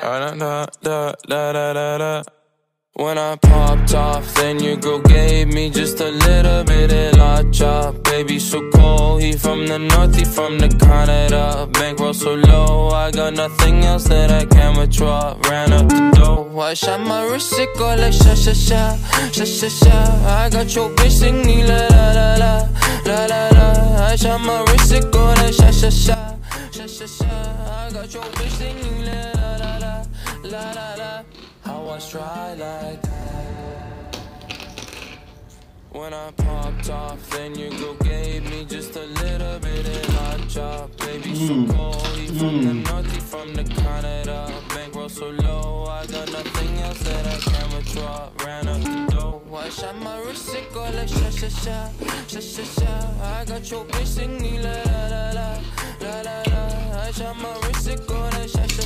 Da da da da da da da. When I popped off, then your girl gave me just a little bit of la chop. Baby so cold, he from the north, he from the Canada. Bankroll so low, I got nothing else that I can withdraw. Ran up the dough, I shot my wrist, it go like sha sha sha, sha sha sha. I got your bitch singing la la la la, la la la. I shot my wrist, it go like sha sha sha, sha sha sha. I got your bitch singing la la la la, la la la. How I try like that. When I popped off, then your girl gave me just a little bit of hot chop. Baby so cold, he from the north, he from the Canada. Bankroll so low, I got nothing else that I can withdraw. Ran up the dough, I shot my wrist, it go like sha sha sha, sha sha sha. I got your bitch singing la la la la, la la la. I shot my wrist, it go like sha sha